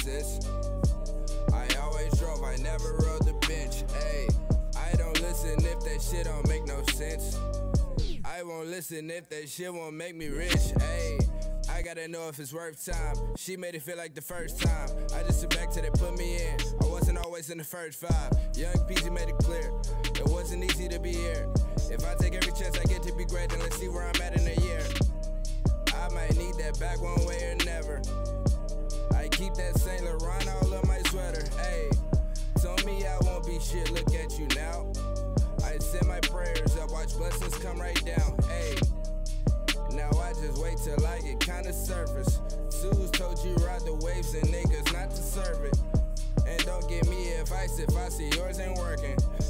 sense. I always drove, I never rode the bench. Ayy, I don't listen if that shit don't make no sense. I won't listen if that shit won't make me rich. Ayy, I gotta know if it's worth time. She made it feel like the first time. I just sit back till they put me in. I wasn't always in the first five. Young Peasy made it clear, it wasn't easy to be here. If I take every chance I get to be great, then let's see where I'm at in a year. I might need that back one way or never. I keep that Saint Laurent all on my sweater. Ayy, told me I won't be shit, look at you now. I send my prayers up, watch blessings come right down. Ayy, now I just wait till I get kinda surface. Suze told you ride the waves and niggas not to serve it. And don't give me advice if I see yours ain't working.